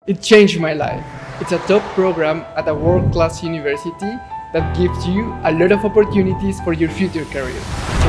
It changed my life. It's a top program at a world-class university that gives you a lot of opportunities for your future career.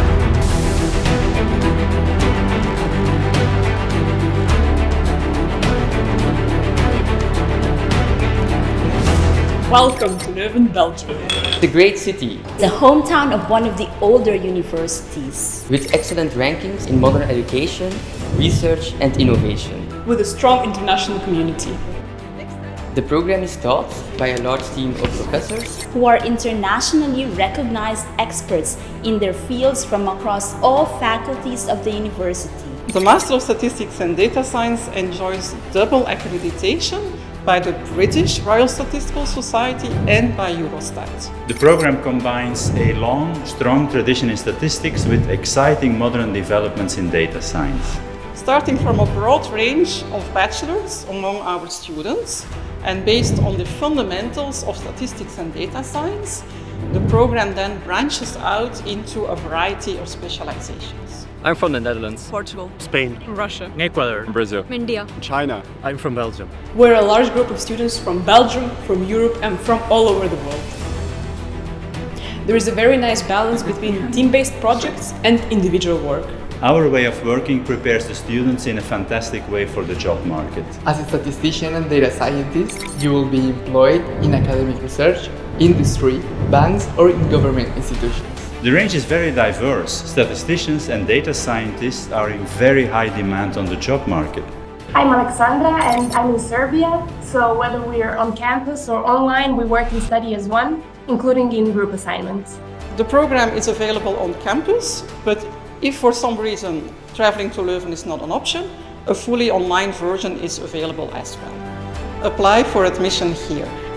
Welcome to Leuven, Belgium. The great city, the hometown of one of the older universities, with excellent rankings in modern education, research and innovation. With a strong international community. The program is taught by a large team of professors who are internationally recognized experts in their fields from across all faculties of the university. The Master of Statistics and Data Science enjoys double accreditation by the British Royal Statistical Society and by Eurostat. The program combines a long, strong tradition in statistics with exciting modern developments in data science. Starting from a broad range of bachelors among our students and based on the fundamentals of statistics and data science, the program then branches out into a variety of specializations. I'm from the Netherlands, Portugal, Spain, Russia, Ecuador, Brazil, India, China. I'm from Belgium. We're a large group of students from Belgium, from Europe and from all over the world. There is a very nice balance between team-based projects and individual work. Our way of working prepares the students in a fantastic way for the job market. As a statistician and data scientist, you will be employed in academic research, industry, banks or in government institutions. The range is very diverse. Statisticians and data scientists are in very high demand on the job market. I'm Alexandra and I'm in Serbia, so whether we are on campus or online, we work and study as one, including in group assignments. The program is available on campus, but if for some reason traveling to Leuven is not an option, a fully online version is available as well. Apply for admission here.